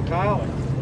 Kyle.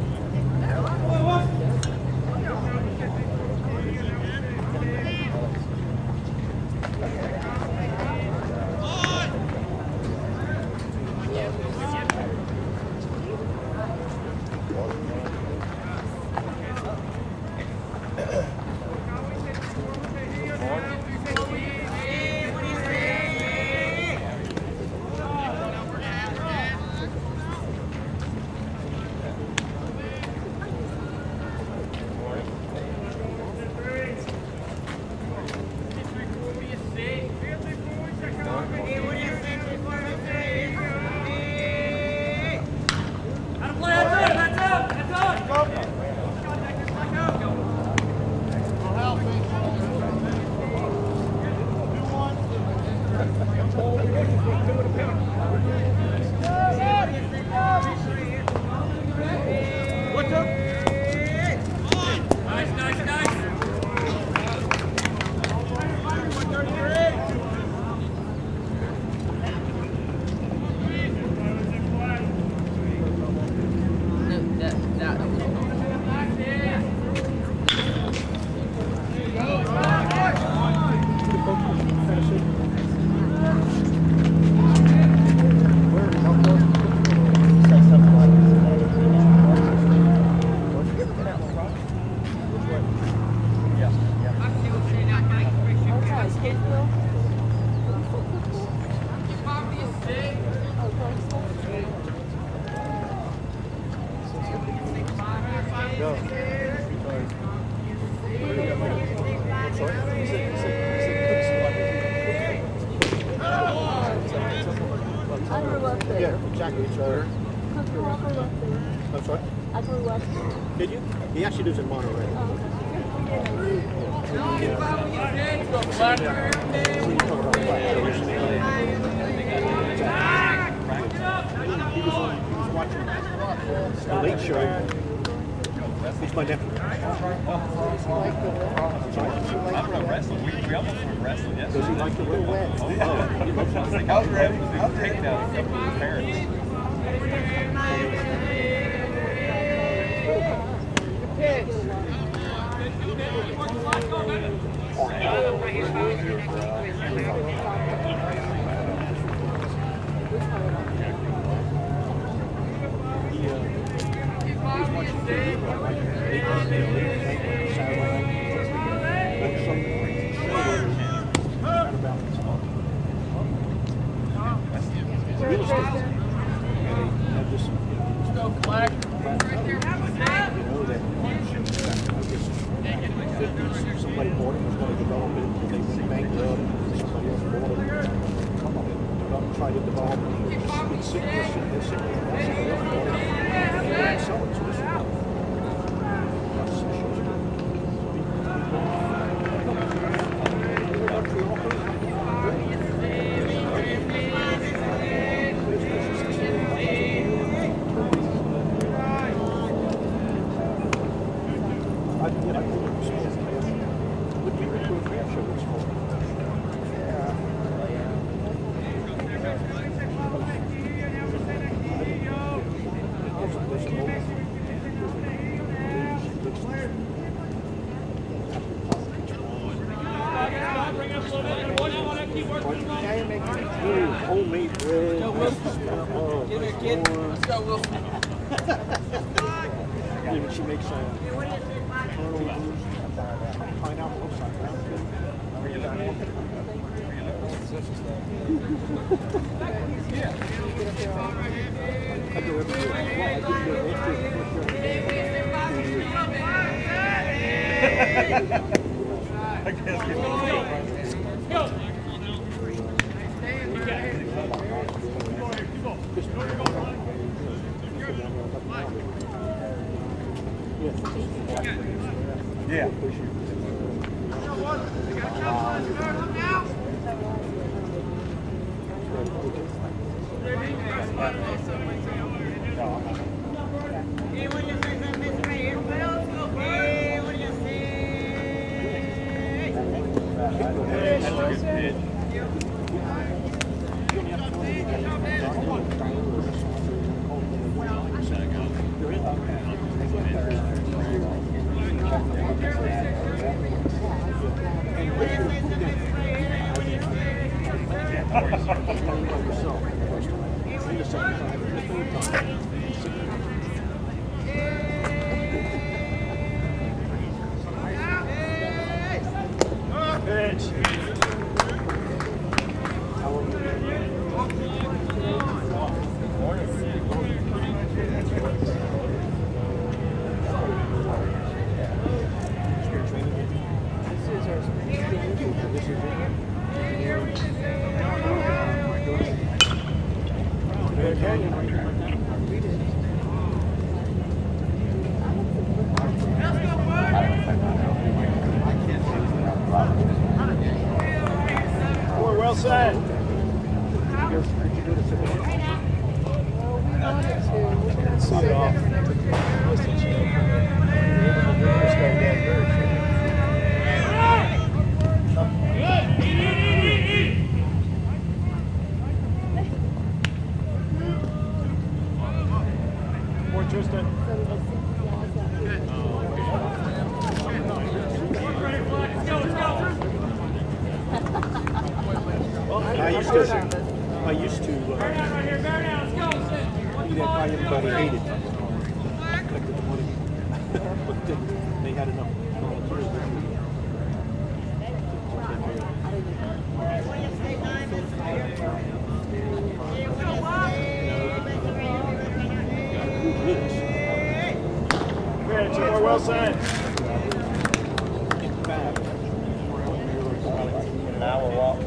He actually lives in Monterey. He was watching the Late Show. He's my nephew. I'm from wrestling. We almost went wrestling yesterday. Does he like to win? Oh, yeah. I was ready to take down a couple of his parents. Somebody bought it, was going to develop it, and they went bankrupt, somebody else bought it. Try to develop it. It's somebody else bought it. They wouldn't sell it, so this is homemade bread. Even she makes turnovers, pineapple upside down. I do every year. Well, I didn't do it next year. I guess go. Yeah. You're in. Well said. See it off. More Tristan. I used to be that guy everybody hated. Collected the money. But they had enough volunteers. Two more well said. Now we're walking.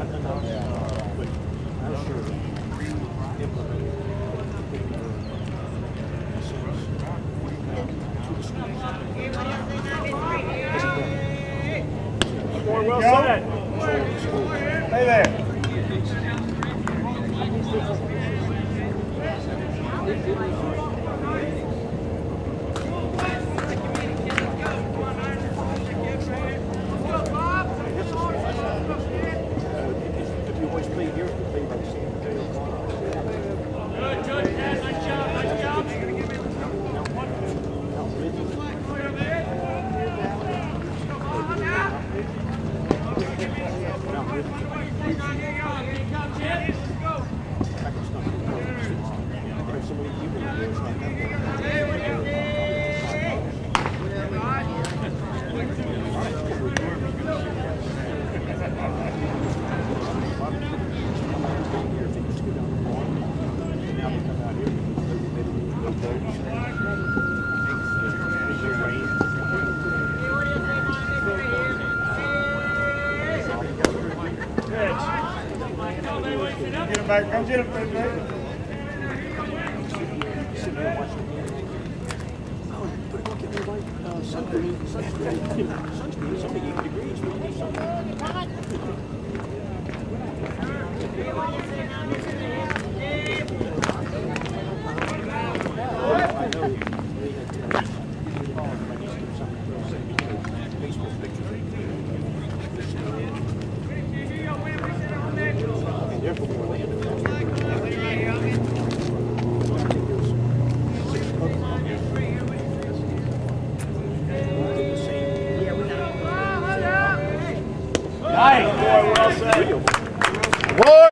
More well said. Stay there. If you always play here, you play by the same player. Good, Dad. Nice job, nice job. Get him back. Come get him, baby. Sunscreen, it's only 80 degrees. We need Nice. Boy, well said. What?